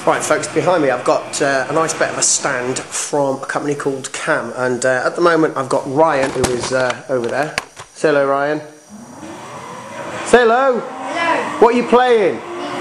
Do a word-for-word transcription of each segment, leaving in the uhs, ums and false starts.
Right folks, behind me I've got uh, a nice bit of a stand from a company called Cam, and uh, at the moment I've got Ryan, who is uh, over there. Say hello, Ryan. Say hello. Hello. What are you playing?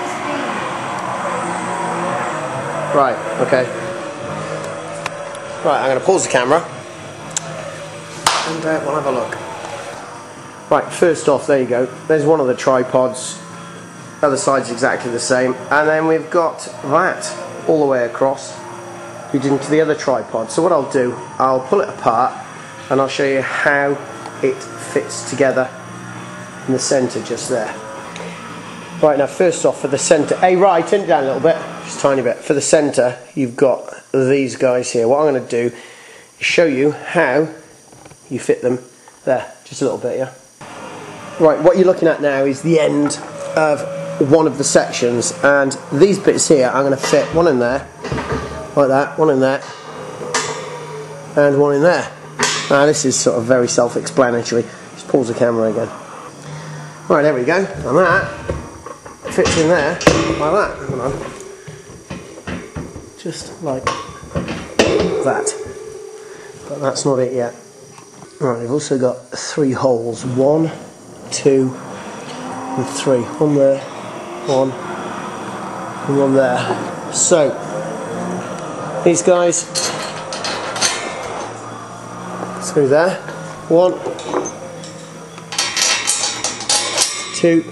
Right, okay. Right, I'm going to pause the camera and uh, we'll have a look. Right, first off, there you go. There's one of the tripods. Other side's exactly the same, and then we've got that all the way across leading to the other tripod. So what I'll do, I'll pull it apart and I'll show you how it fits together in the centre just there. Right, now first off, for the centre, hey right, turn it down a little bit, just a tiny bit. For the centre you've got these guys here. What I'm going to do is show you how you fit them there, just a little bit, yeah. Right, what you're looking at now is the end of one of the sections, and these bits here I'm going to fit one in there like that, one in there and one in there. Now this is sort of very self-explanatory. Just pause the camera again. Right, there we go, and that fits in there like that. Hold on. Just like that. But that's not it yet. Right, we've also got three holes. One, two and three. One there, one and one there. So these guys through there. One, two,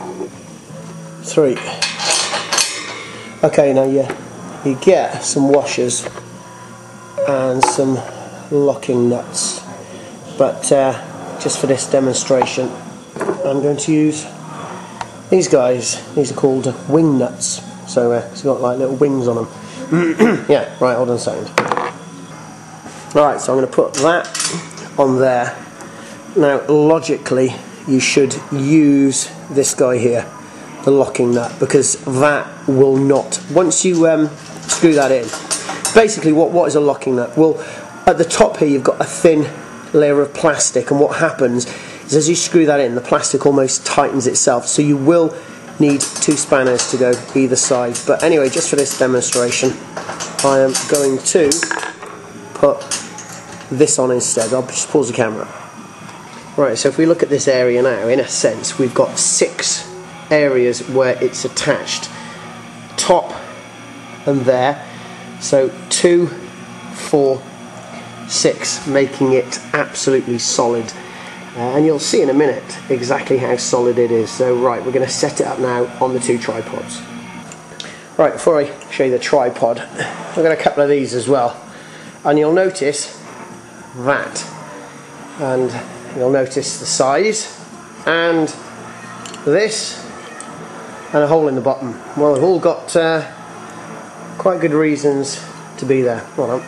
three. Okay, now you you get some washers and some locking nuts, but uh, just for this demonstration I'm going to use these guys. These are called wing nuts. So uh, it's got like little wings on them. Yeah, right, hold on a second. Alright, so I'm going to put that on there. Now, logically, you should use this guy here, the locking nut, because that will not, once you um, screw that in, basically what, what is a locking nut? Well, at the top here you've got a thin layer of plastic, and what happens is as you screw that in, the plastic almost tightens itself, so you will need two spanners to go either side. But anyway, just for this demonstration I am going to put this on instead. I'll just pause the camera. Right, so if we look at this area now, in a sense we've got six areas where it's attached. Top and there, so two, four, six, making it absolutely solid. Uh, and you'll see in a minute exactly how solid it is. So right, we're going to set it up now on the two tripods. Right, before I show you the tripod, I've got a couple of these as well, and you'll notice that, and you'll notice the size, and this, and a hole in the bottom. Well, they've all got uh, quite good reasons to be there. Hold on.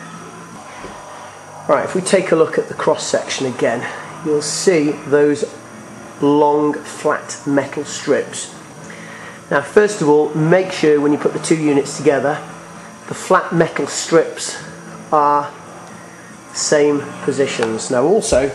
Right, if we take a look at the cross section again, you'll see those long flat metal strips. Now first of all, make sure when you put the two units together the flat metal strips are same positions. Now also,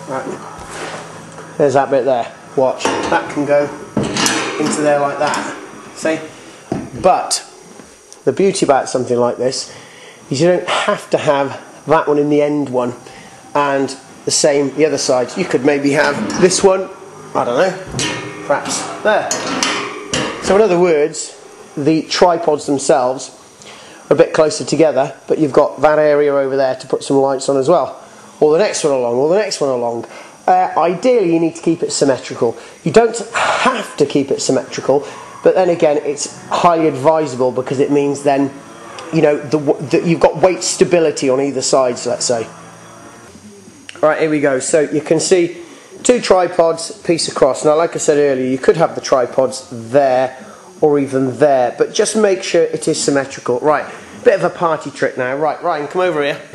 right, there's that bit there, watch, that can go into there like that, see? But the beauty about something like this is you don't have to have that one in the end one and the same the other side. You could maybe have this one, I don't know, perhaps there. So in other words, the tripods themselves are a bit closer together, but you've got that area over there to put some lights on as well, or the next one along, or the next one along. Uh, ideally you need to keep it symmetrical. You don't have to keep it symmetrical, but then again it's highly advisable, because it means then, you know, the, the, you've got weight stability on either side, so let's say. Alright, here we go. So you can see two tripods, piece across. Now like I said earlier, you could have the tripods there or even there, but just make sure it is symmetrical. Right, bit of a party trick now. Right, Ryan, come over here.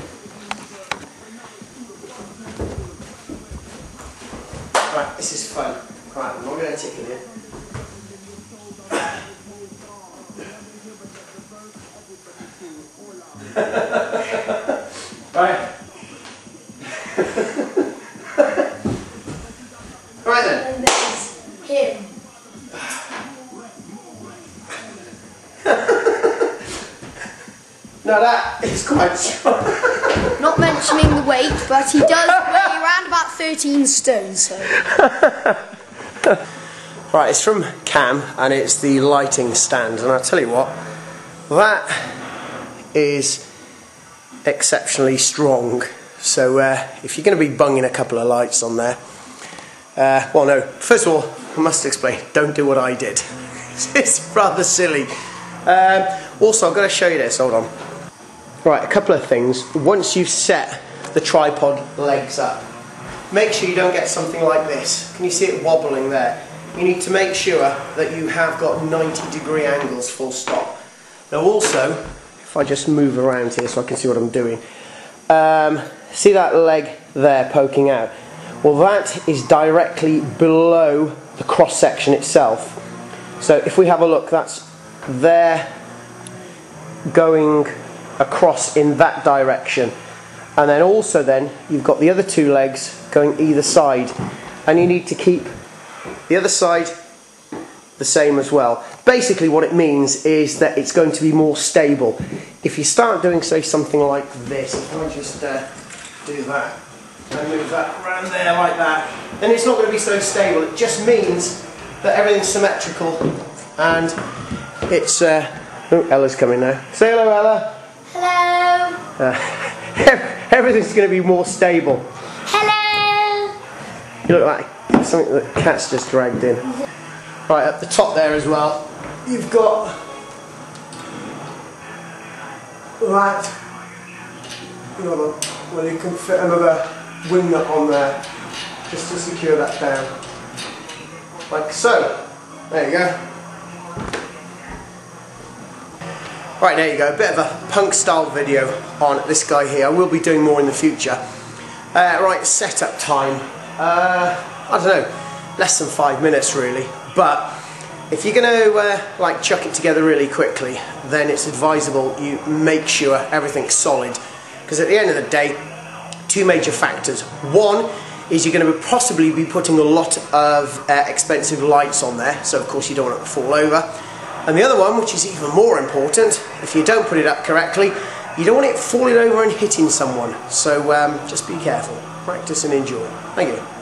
Right, this is fun. Right, I'm not going to tickle you. Right. Right then. And there's him. Now that is quite strong. Not mentioning the weight, but he does weigh around about thirteen stone, so. Right, it's from Cam and it's the lighting stand, and I'll tell you what, that is exceptionally strong. So uh, if you're going to be bunging a couple of lights on there, uh, well no, first of all, I must explain, don't do what I did. It's rather silly. Um, also, I've got to show you this, hold on. Right, a couple of things. Once you've set the tripod legs up, make sure you don't get something like this. Can you see it wobbling there? You need to make sure that you have got ninety degree angles full stop. Now also, if I just move around here so I can see what I'm doing, um, see that leg there poking out? Well, that is directly below the cross section itself. So if we have a look, that's there going across in that direction, and then also then you've got the other two legs going either side, and you need to keep the other side the same as well. Basically what it means is that it's going to be more stable. If you start doing, say, something like this, if I just uh, do that and move that around there like that, then it's not going to be so stable. It just means that everything's symmetrical, and it's uh, oh, Ella's coming now. Say hello, Ella. Hello. Uh, everything's going to be more stable. Hello. You look like something that the cat's just dragged in. Right, at the top there as well, you've got that. Well, you can fit another wing nut on there just to secure that down. Like so. There you go. Right, there you go, a bit of a punk style video on this guy here. I will be doing more in the future. Uh, right, setup time. Uh, I don't know, less than five minutes really. But if you're going to uh, like chuck it together really quickly, then it's advisable you make sure everything's solid. Because at the end of the day, two major factors. One is you're going to possibly be putting a lot of uh, expensive lights on there, so of course you don't want it to fall over. And the other one, which is even more important, if you don't put it up correctly, you don't want it falling over and hitting someone. So um, just be careful, practice and enjoy. Thank you.